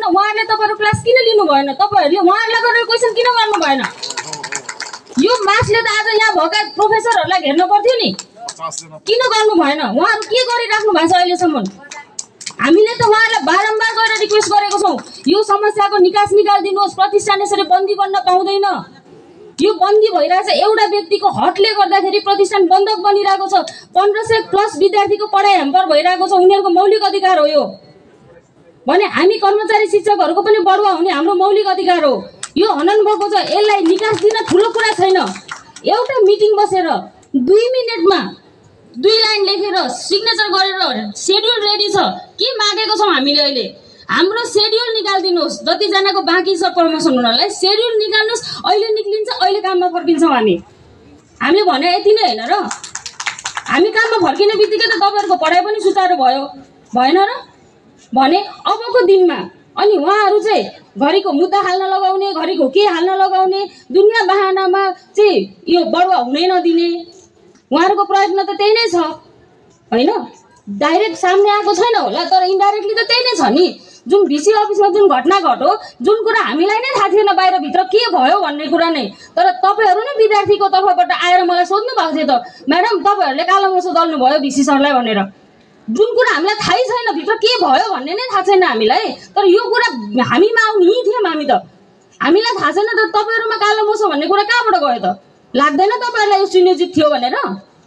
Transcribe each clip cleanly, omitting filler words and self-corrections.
न उहाँले तपाईहरु क्लास किन लिनु भएन तपाईहरुले उहाँहरुलाई गरेर क्वेशन किन गर्नु भएन यो मासले त आज यहाँ भएका प्रोफेसरहरुलाई घेर्न पर्थ्यो नि किन गर्नु भएन उहाँहरु के गरिराख्नु भएको छ अहिले सम्म हामीले त उहाँहरुलाई बारम्बार गरेर रिक्वेस्ट गरेको छौं यो समस्याको निकास निकाल्दिनुहोस् प्रतिष्ठान यसरी बन्दी बन्न पाउँदैन यो बन्दी भइरहेछ एउटा व्यक्तिको हटले गर्दाखेरि प्रतिष्ठान बन्धक बनिरहेको छ 1500 प्लस विद्यार्थीको पढाइ ह्याम्पर भइरहेको छ उनीहरुको मौलिक अधिकार हो यो भने हामी कर्मचारी शिक्षकहरुको पनि बढुवा हुने हाम्रो मौलिक अधिकार हो यो हनन भएको छ यसलाई निकास दिन ठुलो कुरा छैन एउटा मिटिङ बसेर 2 मिनेटमा 2 लाइन लेखेर सिग्नेचर गरेर शेड्युल रेडी छ के मागेको छौं हामीले अहिले हाम्रो शेड्युल निकाल्दिनुहोस् जति जनाको बाँकी छ प्रमोसन हुनलाई शेड्युल निकाल्नुस् अहिले निक्लिन्छ अहिले काममा फर्किन्छौं हामीले भने यति नै हैन र हामी काममा फर्किने बित्तिकै त तपाईहरुको पढाइ पनि सुचारू भयो भएन र भने अबको दिनमा अनि उहाँहरु चाहिँ घरिको मुद्दा हाल्न लगाउने घरिको के हाल्न लगाउने दुनिया बहानामा चाहिँ यो बढुवा हुनै नदिने उहाँहरुको प्रयत्न त त्यही नै छ हैन डाइरेक्ट सामने आएको छैन होला तर इन्डाइरेक्टली त त्यही नै छ नि जुन भिसी अफिसमा जुन घटना घट्यो जुन कुरा हामीलाई नै थाहा थिएन बाहिर भित्र के भयो भन्ने कुरा नै तर तपाईहरु नै विद्यार्थीको तर्फबाट आएर मलाई सोध्नु भएको थियो त म्याडम तपाईहरुले कालो मोसो दल्नु भयो भिसी सरलाई भनेर जुन कुरा हामीलाई थाहै छैन भित्र के भयो भन्ने नै थाहा छैन हामीलाई तर यो कुरा हामीमा आउने ही थियौं हामी त हामीलाई थाहा छैन त तपाईहरुमा कालो मोसो भन्ने कुरा कहाँबाट गयो त लाग्दैन तपाईहरुलाई यो सुनियोजित थियो भनेर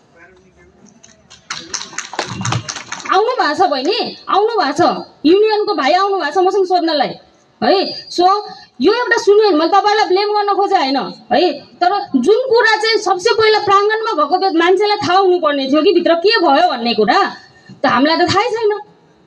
आउनु भएको छ बहिनी आउनु भएको छ युनियनको भाइ आउनु भएको छ मसँग सोध्नलाई है सो यो एउटा सुनियो मैले तपाईहरुलाई ब्लेम गर्न खोजे हैन है तर जुन कुरा चाहिँ सबसे पहिला प्राङ्गणमा भएको मान्छेलाई थाहा हुनु पर्ने थियो कि भित्र के भयो भन्ने कुरा त हामीलाई त थाहै छैन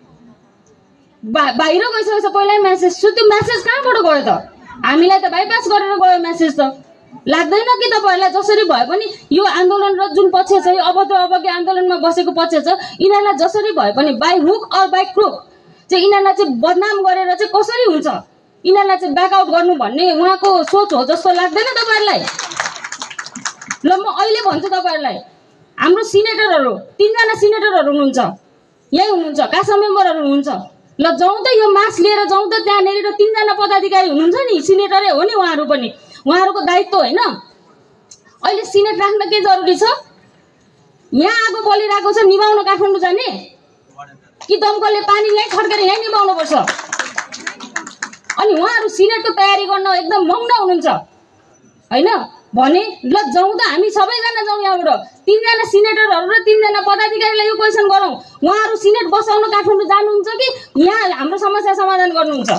बाहिर गइसकेछ पहिल्यै मेसेज सो त्यो मेसेज कहाँबाट गयो त हामीलाई त बाइपास गरेर गयो मेसेज त लाग्दैन कि तपाईहरुलाई जसरी भए पनि यो आन्दोलन र जुन पक्ष छ यो अवधि आन्दोलनमा बसेको पक्ष छ यिनीहरुलाई जसरी भए पनि by hook or by crook चाहिँ यिनीहरुलाई चाहिँ बदनाम गरेर चाहिँ कसरी हुन्छ यिनीहरुलाई चाहिँ ब्याकआउट गर्नु भन्ने उहाँको सोच हो जस्तो लाग्दैन तपाईहरुलाई ल म अहिले भन्छु तपाईहरुलाई हाम्रो सिनेटरहरु 3 जना सिनेटरहरु हुनुहुन्छ यही हुनुहुन्छ कासा मेम्बरहरु हुनुहुन्छ ल जाउँ त यो मास लिएर जाउँ त त्यहाँ नेरी 3 जना पदाधिकारी हुनुहुन्छ नि सिनेटरै हो नि उहाँहरु पनि उहाँहरुको दायित्व हैन अहिले सिनेट राख्न के जरुरी छ यहाँ आगो बलिरहेको छ निभाउन काठमाडौँ जाने कि दमकलले पानी यही खड्केर यही निभाउनु पर्छ अनि उहाँहरु सिनेटको तयारी गर्न एकदम मग्न हुनुहुन्छ हैन भने ल जाउँ त हामी सबैजना जाउँ यहाँबाट 3 जना सिनेटरहरु र 3 जना पदाधिकारीलाई यो क्वेशन गरौँ उहाँहरु सिनेट बसाउन काठमाडौँ जानुहुन्छ कि यहाँ हाम्रो समस्या समाधान गर्नुहुन्छ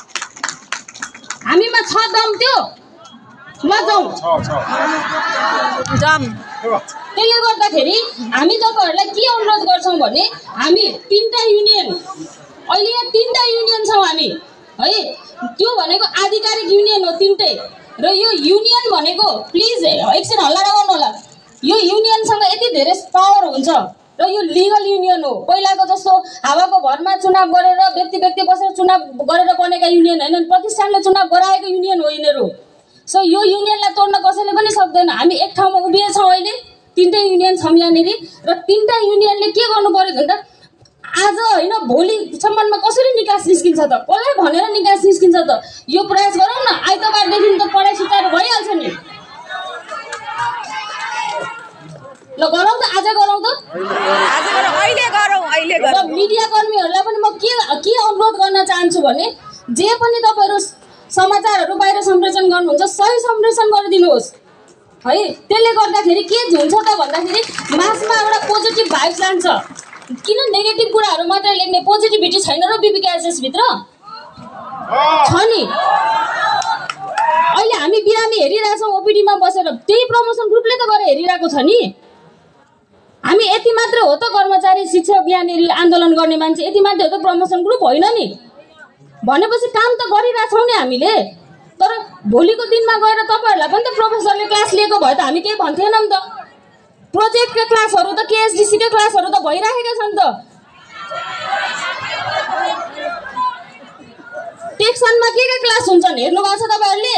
हामीमा छ दम त्यो ल जाउँ त्यसले गर्दाखेरि हामी तपाईहरुलाई के अनुरोध गर्छौं भने हामी 3टा युनियन अहिले यहाँ 3टा युनियन छौं हामी है त्यो भनेको आधिकारिक युनियन हो 3टै र यो युनियन भनेको प्लिज एकछिन हल्ला नगर्नु होला यो युनियनसँग यति धेरै पावर हुन्छ र यो लिगल युनियन हो पहिलाको जस्तो हावाको भरमा चुनाव गरेर व्यक्ति बसेर चुनाव गरेर बनेका युनियन हैनन् प्रतिष्ठानले चुनाव गराएको युनियन हो यिनीहरु सो यो युनियनलाई तोड्न कसैले पनि सक्दैन हामी एक ठाउँमा उभिए छौं अहिले 3टै युनियन छौं यहाँनेरि र 3टा युनियनले के गर्नु पर्यो भन्दा आज हैन भोलि सम्ममा कसरी निकास निस्किन्छ त कसलाई भनेर निकास निस्किन्छ त यो प्रयास गरौँ न आइतबारदेखि त पढाइ सुचारू भइहाल्छ नि ल गरौँ त आज गरौँ त अहिले गरौँ मिडिया कर्मीहरुलाई पनि म के अनुरोध गर्न चाहन्छु भने जे पनि तपाईहरु समाचारहरु बाहिर सम्प्रेषण गर्नुहुन्छ सही सम्प्रेषण गरिदिनुहोस् है त्यसले गर्दाखेरि के हुन्छ त भन्दाखेरि मासमा एउटा पोजिटिभ भाइब्स जान्छ किन नेगेटिभ कुराहरु मात्र लेख्ने पोजिटिभिटी छैन र बीबीकेएसएस भित्र छ नि अहिले हामी बिरामी हेरिरहेछौं ओपीडी मा बसेर त्यही प्रमोसन ग्रुपले त गरे हेरिरहेको छ नि हामी यति मात्र हो त कर्मचारी शिक्षक यहाँनेरि आन्दोलन गर्ने मान्छे यति मात्र हो त प्रमोसन ग्रुप होइन नि भनेपछि काम त गरिरहेछौं नि हामीले तर भोलिको दिनमा गएर तपाईहरुलाई पनि त प्रोफेसरले क्लास लिएको भए त हामी केही भन्थेनौं त प्रोजेक्टका क्लासहरु त केएसडीसी का क्लासहरु त भइराखेका छन् त टेक्सनमा के क्लास हुन्छन् हेर्नु भएको छ तपाईहरुले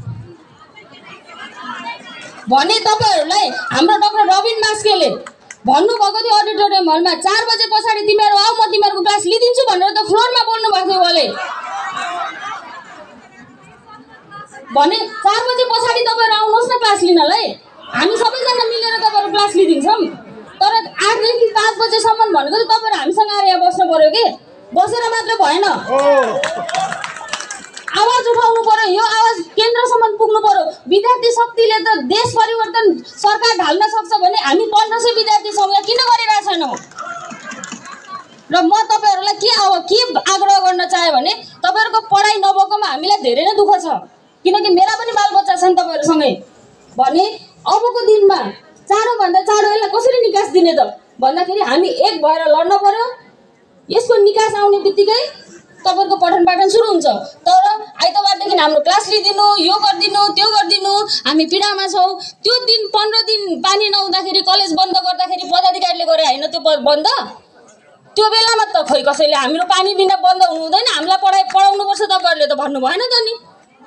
भने तपाईहरुलाई हाम्रो डाक्टर रबिन मास्केले भन्नुभएको थियो अडिटोरियम हलमा 4 बजे पछाडी तिमीहरु आऊ म तिमीहरुको क्लास लिदिन्छु भनेर त फ्लोरमा बोल्नु भएको थियो उहाँले भने 4 बजे पछाडि तपाईहरु आउनुहोस् न क्लास लिनलाई, हामी सबैजना मिलेर तपाईहरु क्लास लिदिन्छौँ। तर 8 देखि 5 बजेसम्म भनेको चाहिँ तपाईहरु हामीसँग आएर यहाँ बस्नु पर्यो के, बसेर मात्र भएन, आवाज उठाउनु पर्यो, यो आवाज केन्द्रसम्म पुग्नु पर्यो। विद्यार्थी शक्तिले त देश परिवर्तन सरकार ढाल्न सक्छ भने हामी 1500 विद्यार्थी छौँ, यहाँ किन गरिरहेको छैनौँ? र म तपाईहरुलाई के आग्रह गर्न चाहे भने तपाईहरुको पढाइ नभएकोमा हामीलाई धेरै नै दुःख छ, किनकि मेरा पनि बालबच्चा छन् तपाईहरुसँगै। भने अबको दिनमा चाँडोभन्दा चाँडो यसलाई कसरी निकास दिने त भन्दाखेरि हामी एक भएर लड्न पर्यो। यसको निकास आउने बित्तिकै तपाईहरुको पठन पाठन सुरु हुन्छ। तर आइतबारदेखि हाम्रो क्लास लिदिनु, यो गर्दिनु, त्यो गर्दिनु, हामी पीडामा छौँ। त्यो दिन 15 दिन पानी नहुँदाखेरि कलेज बन्द गर्दाखेरि पदाधिकारीले गरे हैन त्यो बन्द, त्यो बेलामा त खोइ कसैले हाम्रो पानी बिना बन्द हुनु हुँदैन, हामीलाई पढाउनु पर्छ तपाईहरुले त भन्नु भएन त नि।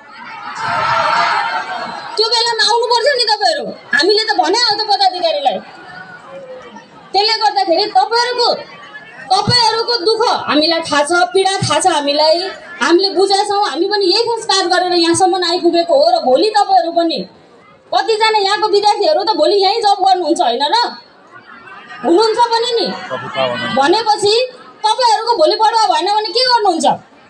त्यो बेलामा आउनु पर्छ नि तपाईहरु, हामीले त भने हो त पदाधिकारीलाई। त्यसले गर्दाखेरि तपाईहरुको दुःख हामीलाई थाहा छ, पीडा थाहा छ हामीलाई, हामीले बुझेछौँ। हामी पनि यही खोज पार गरेर यहाँसम्म आइपुगेको हो। र भोलि तपाईहरु पनि कतिजना यहाँको विद्यार्थीहरु त भोलि यहीँ जब गर्नुहुन्छ हैन र, हुनुहुन्छ पनि नि। भनेपछि तपाईहरुको भोलि पढुवा भएन भने के गर्नुहुन्छ?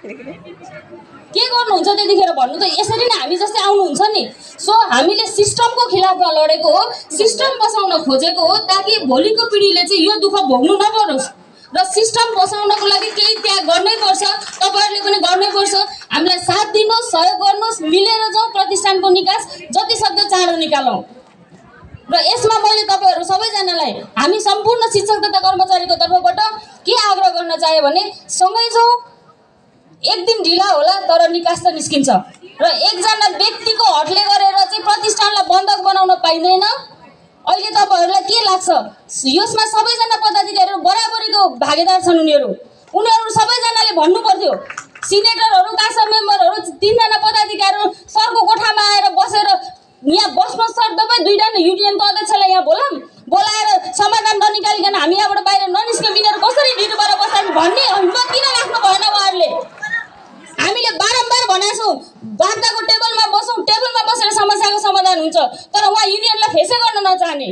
त्यतिखेर भन्नु त यसरी नै हामी जस्तै आउनुहुन्छ नि। सो हामीले सिस्टमको खिलाफमा लडेको हो, सिस्टम बसाउन खोजेको हो, ताकि भोलिको पिढीले चाहिँ यो दुःख भोग्नु नपरोस्। र सिस्टम बसाउनको लागि केही त्याग गर्नै पर्छ, तपाईहरुले पनि गर्नै पर्छ। हामीलाई साथ दिनुहोस्, सहयोग गर्नुहोस्, मिलेर जाउँ, प्रतिष्ठानको निकास जति सक्दो चाँडो निकालौँ। र यसमा मैले तपाईहरु सबैजनालाई, हामी सम्पूर्ण शिक्षक तथा कर्मचारीको तर्फबाट के आग्रह गर्न चाहे भने सँगै जाउँ। एक दिन ढिला होला तर निकास त निस्किन्छ। र एकजना व्यक्तिको हटले गरेर चाहिँ प्रतिष्ठानलाई बन्धक बनाउन पाइँदैन। अहिले तपाईहरुलाई के लाग्छ? यसमा सबैजना पदाधिकारीहरु बराबरीको भागीदार छन्। उनीहरु सबैजनाले भन्नु पर्थियो, सिनेटरहरु, कासा मेम्बरहरु, 3 जना पदाधिकारीहरु सरको कोठामा आएर बसेर यहाँ बस्नुहोस् सर, तपाईँ 2 जना युनियनको अध्यक्षलाई यहाँ बोलाएर समाधान ननिकालिकन हामी यहाँबाट बाहिर ननिस्के बिनाहरू कसरी ढिटोबाट बस्छन् भन्ने हिम्मत किन राख्नु भएन उहाँहरूले? हामीले बारम्बार भनेका छौँ वार्ताको टेबलमा बसौँ, टेबलमा बसेर समस्याको समाधान हुन्छ। तर उहाँ युनियनलाई फेसै गर्न नचाहने।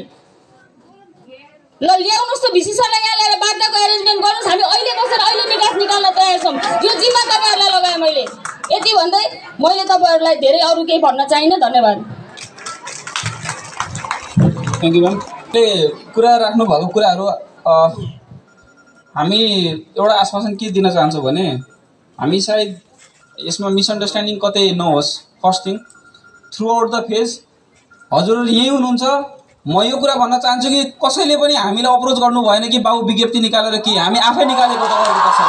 ल ल्याउनुहोस् त भिसी सरलाई यहाँ ल्याएर वार्ताको एरेन्जमेन्ट गर्नुहोस्, हामी अहिले बसेर अहिले निकास निकाल्न तयार छौँ। यो जिम्मा तपाईँहरूलाई लगाएँ मैले। यति भन्दै मैले तपाईँहरूलाई धेरै अरू केही भन्न चाहिनँ। धन्यवाद। Thank you ma'am. कुरा राख्नु भएको कुराहरू हामी एउटा आश्वासन के दिन चाहन्छौँ भने हामी सायद यसमा मिसअन्डरस्ट्यान्डिङ कतै नहोस्। First thing, throughout the phase हजुरहरू यहीँ हुनुहुन्छ। म यो कुरा भन्न चाहन्छु कि कसैले पनि हामीलाई अप्रोच गर्नु भएन कि बाबु विज्ञप्ति निकालेर कि हामी आफै निकालेको तपाईँहरूको कसैले।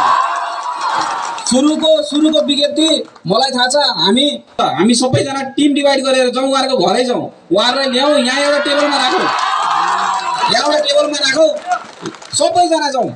सुरुको विज्ञप्ति मलाई थाहा छ। हामी सबैजना टिम डिभाइड गरेर जाउँ, उहाँहरूको घरै जाउँ, उहाँहरूलाई ल्याउँ, यहाँ एउटा टेबलमा राखौँ, सबैजना जाउँ,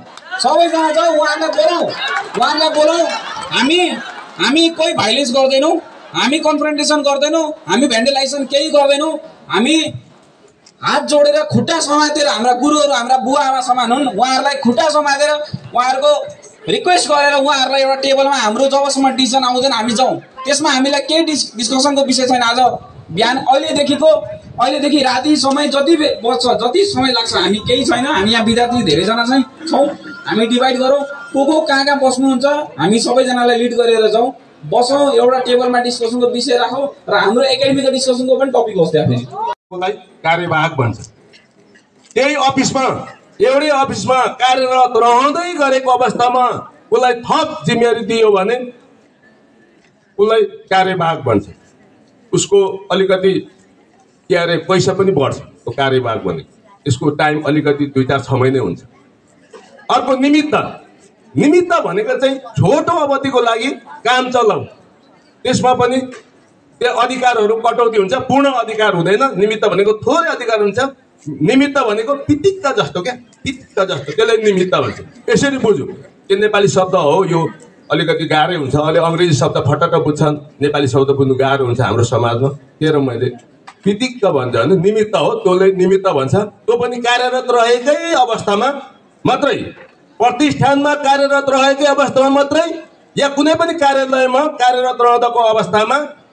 उहाँहरूलाई बोलाउँ। हामी कोही भाइलेन्स गर्दैनौँ, हामी कन्फ्रन्टेसन गर्दैनौँ, हामी भ्यान्डलाइजेसन केही गर्दैनौँ। हामी हात जोडेर खुट्टा समातेर, हाम्रा गुरुहरू हाम्रा बुवा आमा समान हुन्, उहाँहरूलाई खुट्टा समातेर उहाँहरूको रिक्वेस्ट गरेर उहाँहरूलाई एउटा टेबलमा हाम्रो जबसम्म डिसिजन आउँदैन हामी जाउँ। त्यसमा हामीलाई केही डिस्कसनको विषय छैन। आज बिहान अहिलेदेखि राति समय जति बज्छ, जति समय लाग्छ, हामी केही छैन। हामी यहाँ विद्यार्थी धेरैजना छौँ, हामी डिभाइड गरौँ। को कहाँ बस्नुहुन्छ हामी सबैजनालाई लिड गरेर जाउँ, बसौँ, एउटा टेबलमा डिस्कसनको विषय राखौँ र हाम्रो एकाडेमीको डिस्कसनको पनि टपिक होस्। त्यसलाई कार्यवाहक भन्छ। त्यही अफिसमा एउटै अफिसमा कार्यरत रहँदै गरेको अवस्थामा उसलाई थप जिम्मेवारी दियो भने उसलाई कार्यवाहक भन्छ। उसको अलिकति के अरे पैसा पनि बढ्छ त्यो कार्यवाहक भने। यसको टाइम अलिकति 2-4-6 महिना हुन्छ। अर्को निमित्त भनेको चाहिँ छोटो अवधिको लागि काम चलाऊ, त्यसमा पनि त्यो अधिकारहरू कटौती हुन्छ, पूर्ण अधिकार हुँदैन। निमित्त भनेको थोरै अधिकार हुन्छ। निमित्त भनेको पितिक्क जस्तो त्यसलाई निमित्त भन्छ। यसरी बुझ्नु। त्यो नेपाली शब्द हो, यो अलिकति गाह्रै हुन्छ। अहिले अङ्ग्रेजी शब्द फटक्क बुझ्छन्, नेपाली शब्द बुझ्नु गाह्रो हुन्छ हाम्रो समाजमा। त्यही मैले पितिक्क भन्छ भने निमित्त हो, त्यसले निमित्त भन्छ। त्यो पनि कार्यरत रहेकै अवस्थामा मात्रै, प्रतिष्ठानमा कार्यरत रहेकै अवस्थामा मात्रै, या कुनै पनि कार्यालयमा कार्यरत रहँदाको अवस्थामा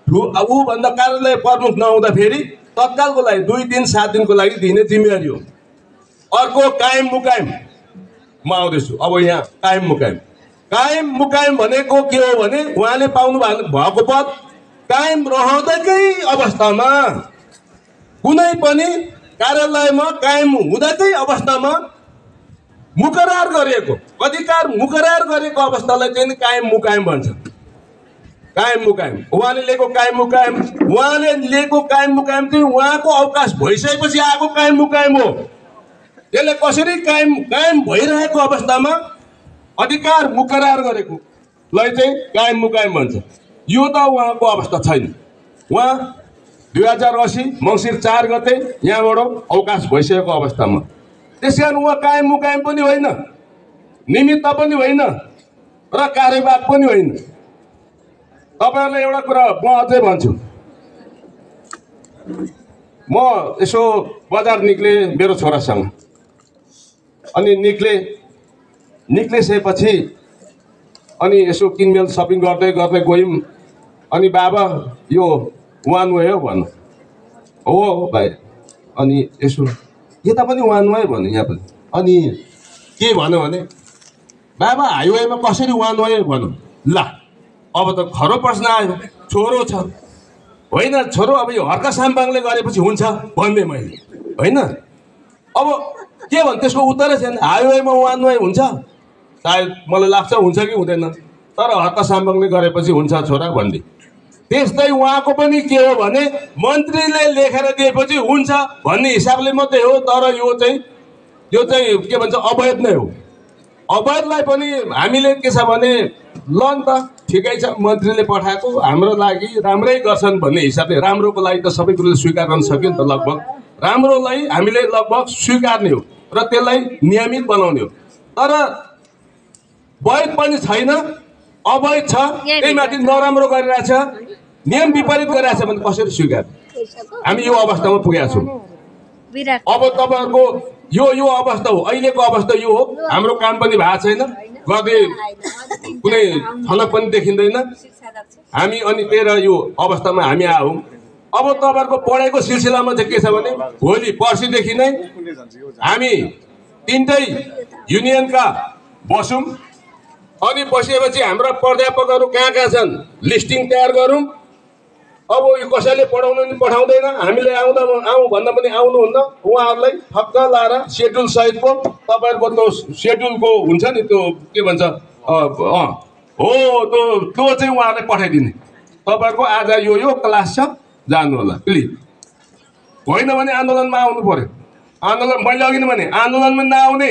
ऊभन्दा कार्यालय प्रमुख नहुँदा फेरि तत्कालको लागि 2 दिन 7 दिनको लागि दिने जिम्मेवारी हो। अर्को कायम मुकायम म आउँदैछु। अब यहाँ कायम मुकायम भनेको के हो भने उहाँले पाउनु भएको पद कायम रहँदैकै अवस्थामा कुनै पनि कार्यालयमा कायम हुँदैकै अवस्थामा मुकरार गरेको अधिकार मुकरार गरेको अवस्थालाई चाहिँ कायम मुकायम भन्छ। कायम मुकायम उहाँले लिएको कायम मुकायम चाहिँ उहाँको अवकाश भइसकेपछि आएको कायम मुकायम हो। यसले कसरी कायम भइरहेको अवस्थामा अधिकार मुकरार गरेकोलाई चाहिँ कायम मुकायम भन्छ। यो त उहाँको अवस्था छैन। उहाँ 2080 मङ्सिर 4 गते यहाँबाट अवकाश भइसकेको अवस्थामा त्यसकारण उहाँ कायम मुकायम पनि होइन, निमित्त पनि होइन र कार्यवाहक पनि होइन। तपाईहरुलाई एउटा कुरा म अझै भन्छु। म यसो बजार निक्ले मेरो छोरासँग अनि निक्लेपछि अनि यसो किनमेल सपिङ गर्दै गयौँ। अनि बाबा यो वान वे हो भन्नु। हो भाइ। अनि यसो यता पनि वान वे भन्नु, यहाँ पनि। अनि के भन्यो भने बाबा हाइवेमा कसरी वान वे भन्नु। ल अब त खरो प्रश्न आयो। छोरो छ होइन, छोरो अब यो हर्का साम्बाङले गरेपछि हुन्छ भन्ने मैले होइन। अब के भन्नु त्यसको उत्तरै छैन। हाइवेमा वान वे हुन्छ सायद मलाई लाग्छ हुन्छ कि हुँदैन, तर हर्का साम्बाङले गरेपछि हुन्छ छोरा भन्ने। त्यस्तै उहाँको पनि के हो भने मन्त्रीले लेखेर दिएपछि हुन्छ भन्ने हिसाबले मात्रै हो। तर यो चाहिँ के भन्छ अवैध नै हो। अवैधलाई पनि हामीले के छ भने ल नि त ठिकै छ मन्त्रीले पठाएको हाम्रो लागि राम्रै गर्छन् भन्ने हिसाबले राम्रोको लागि त सबै कुरोले स्वीकार गर्न सक्यो नि त। लगभग राम्रोलाई हामीले लगभग स्वीकार्ने हो र त्यसलाई नियमित बनाउने हो। तर वैध पनि छैन, अवैध छ, त्यही माथि नराम्रो गरिरहेछ, नियम विपरीत गरिरहेछ भने कसरी स्वीकार। हामी यो अवस्थामा पुगेका छौँ। अब तपाईँहरूको यो अवस्था हो, अहिलेको अवस्था यो हो। हाम्रो काम पनि भएको छैन, गर्दै कुनै फलक पनि देखिँदैन हामी। अनि तेह्र यो अवस्थामा हामी आयौँ। अब तपाईँहरूको पढाइको सिलसिलामा चाहिँ के छ भने भोलि पर्सिदेखि नै हामी 3टै युनियनका बसौँ। अनि बसेपछि हाम्रा प्राध्यापकहरू कहाँ छन् लिस्टिङ तयार गरौँ। अब यो कसैले पढाउनु नि पठाउँदैन, हामीले आउँ भन्दा पनि आउनुहुन्न। उहाँहरूलाई ठक्क लाएर सेड्युल सहितको तपाईँहरूको त्यो सेड्युलको हुन्छ नि त्यो के भन्छ हो त्यो चाहिँ उहाँहरूलाई पठाइदिने। तपाईँहरूको आज यो क्लास छ जानु होला प्लिज। होइन भने आन्दोलनमा आउनु पर्यो। आन्दोलन मैले अघि नै भने आन्दोलनमा नआउने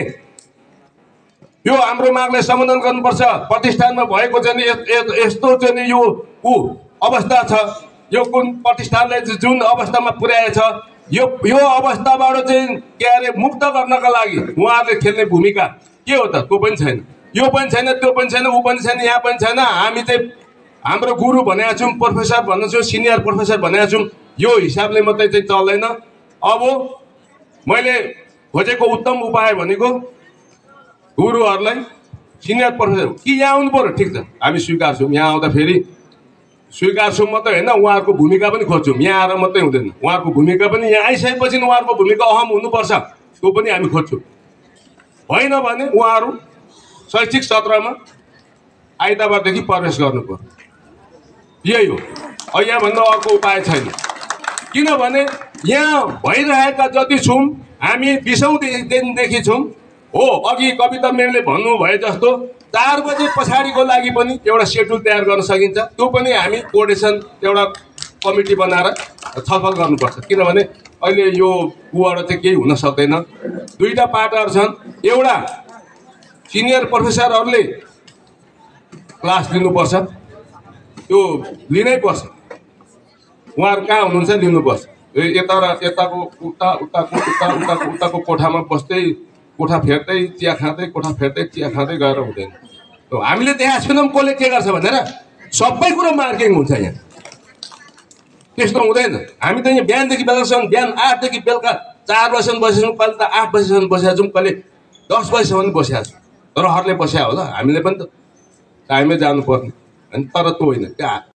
यो हाम्रो मागलाई समाधान गर्नुपर्छ। प्रतिष्ठानमा भएको चाहिँ यस्तो चाहिँ यो अवस्था छ, यो कुन प्रतिष्ठानले जुन अवस्थामा पुर्याएछ यो अवस्थाबाट चाहिँ के अरे मुक्त गर्नका लागि उहाँहरूले खेल्ने भूमिका के हो त? त्यो पनि छैन, यो पनि छैन, त्यो पनि छैन, ऊ पनि छैन, यहाँ पनि छैन। हामी चाहिँ हाम्रो गुरु भनेका छौँ, प्रोफेसर भनेको छौँ, सिनियर प्रोफेसर भनेका छौँ। यो हिसाबले मात्रै चाहिँ चल्दैन। अब मैले खोजेको उत्तम उपाय भनेको गुरुहरूलाई सिनियर प्रोफेसर कि यहाँ आउनु पर्यो, ठिक छ हामी स्वीकार्छौँ। यहाँ आउँदा फेरि स्वीकार्छौँ मात्रै होइन, उहाँहरूको भूमिका पनि खोज्छौँ। यहाँ आएर मात्रै हुँदैन, उहाँहरूको भूमिका पनि यहाँ आइसकेपछि उहाँहरूको भूमिका अहम हुनुपर्छ, त्यो पनि हामी खोज्छौँ। होइन भने उहाँहरू शैक्षिक सत्रमा आइतबारदेखि प्रवेश गर्नु पर्यो। यही हो, यहाँभन्दा अर्को उपाय छैन। किनभने यहाँ भइरहेका जति छौँ हामी 20औं दिनदेखि छौँ। हो अघि कविता म्यामले भन्नुभए जस्तो 4 बजे पछाडिको लागि पनि एउटा सेड्युल तयार गर्न सकिन्छ। त्यो पनि हामी कोर्डिनेसन एउटा कमिटी बनाएर छलफल गर्नुपर्छ। किनभने अहिले यो ऊबाट चाहिँ केही हुन सक्दैन। 2टा पाटाहरू छन्। एउटा सिनियर प्रोफेसरहरूले क्लास लिनुपर्छ, त्यो लिनै पर्छ। उहाँहरू कहाँ हुनुहुन्छ लिनुपर्छ। यताको उताको कोठामा बस्दै कोठा फेर्दै चिया खाँदै कोठा फेर्दै चिया खाँदै गएर हुँदैन। हामीले देखाएको छैनौँ कसले के गर्छ भनेर। सबै कुरो मार्किङ हुन्छ यहाँ, त्यस्तो हुँदैन। हामी त यहाँ बिहानदेखि बेलुकासम्म, बिहान 8 देखि बेलुका 4 बजीसम्म बसेछौँ, कहिले त 8 बजीसम्म बसेका छौँ, कहिले 10 बजीसम्म बसेका छौँ। तर हरले बस्या होला, हामीले पनि त टाइममै जानुपर्ने होइन। तर त्यो होइन, त्यहाँ